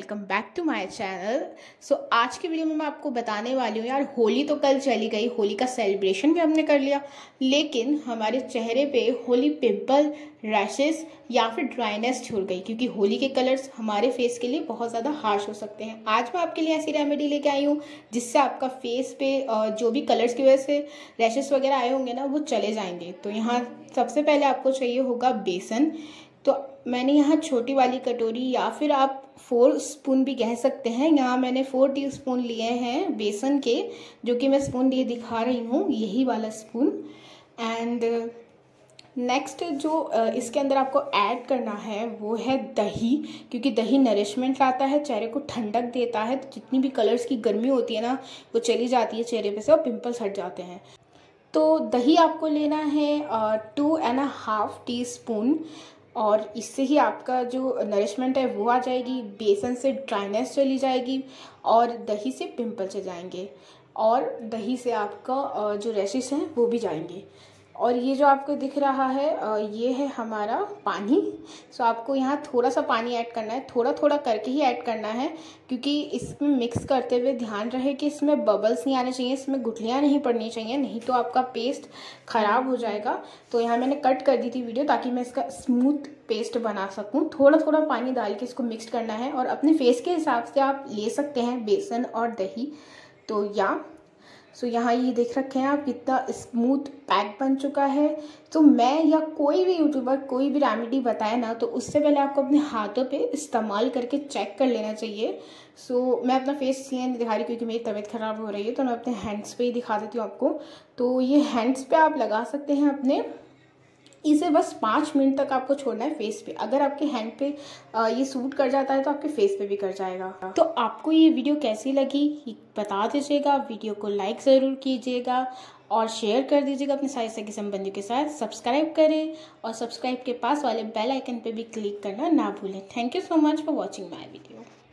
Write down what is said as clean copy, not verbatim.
Welcome back to my channel. So आज की video में मैं आपको बताने वाली हूँ यार, होली तो कल चली गई, होली का सेलिब्रेशन भी हमने कर लिया, लेकिन हमारे चेहरे पे होली पिंपल, रैशेस या फिर ड्राइनेस छूट गई, क्योंकि होली के कलर्स हमारे फेस के लिए बहुत ज़्यादा हार्श हो सकते हैं। आज मैं आपके लिए ऐसी रेमेडी लेके आई हूँ जिससे आपका फेस पे जो भी कलर्स की वजह से रैशेस वगैरह आए होंगे ना, वो चले जाएंगे। तो यहाँ सबसे पहले आपको चाहिए होगा बेसन। तो मैंने यहाँ छोटी वाली कटोरी या फिर आप 4 स्पून भी कह सकते हैं, यहाँ मैंने 4 टीस्पून लिए हैं बेसन के, जो कि मैं स्पून लिए दिखा रही हूँ, यही वाला स्पून। एंड नेक्स्ट जो इसके अंदर आपको ऐड करना है वो है दही, क्योंकि दही नरिशमेंट लाता है, चेहरे को ठंडक देता है। तो जितनी भी कलर्स की गर्मी होती है ना, वो चली जाती है चेहरे पे से और पिंपल्स हट जाते हैं। तो दही आपको लेना है 2.5 टीस्पून, और इससे ही आपका जो नरिशमेंट है वो आ जाएगी, बेसन से ड्राइनेस चली जाएगी और दही से पिंपल चले जाएंगे, और दही से आपका जो रैशेस हैं वो भी जाएंगे। और ये जो आपको दिख रहा है ये है हमारा पानी। सो आपको यहाँ थोड़ा सा पानी ऐड करना है, थोड़ा थोड़ा करके ही ऐड करना है, क्योंकि इसमें मिक्स करते हुए ध्यान रहे कि इसमें बबल्स नहीं आने चाहिए, इसमें गुठलियाँ नहीं पड़नी चाहिए, नहीं तो आपका पेस्ट ख़राब हो जाएगा। तो यहाँ मैंने कट कर दी थी वीडियो ताकि मैं इसका स्मूथ पेस्ट बना सकूँ। थोड़ा थोड़ा पानी डाल के इसको मिक्स करना है, और अपने फेस के हिसाब से आप ले सकते हैं बेसन और दही। तो सो यहाँ ये देख रखे हैं आप कितना स्मूथ पैक बन चुका है। तो मैं या कोई भी यूट्यूबर कोई भी रेमेडी बताए ना, तो उससे पहले आपको अपने हाथों पे इस्तेमाल करके चेक कर लेना चाहिए। सो मैं अपना फेस इसलिए नहीं दिखा रही क्योंकि मेरी तबीयत ख़राब हो रही है, तो मैं अपने हैंड्स पे ही दिखा देती हूँ आपको। तो ये हैंड्स पे आप लगा सकते हैं अपने, इसे बस 5 मिनट तक आपको छोड़ना है फेस पे। अगर आपके हैंड पे ये सूट कर जाता है तो आपके फेस पे भी कर जाएगा। तो आपको ये वीडियो कैसी लगी ये बता दीजिएगा, वीडियो को लाइक ज़रूर कीजिएगा और शेयर कर दीजिएगा अपने सारे सगे संबंधियों के साथ। सब्सक्राइब करें और सब्सक्राइब के पास वाले बेल आइकन पे भी क्लिक करना ना भूलें। Thank you so much for watching my video.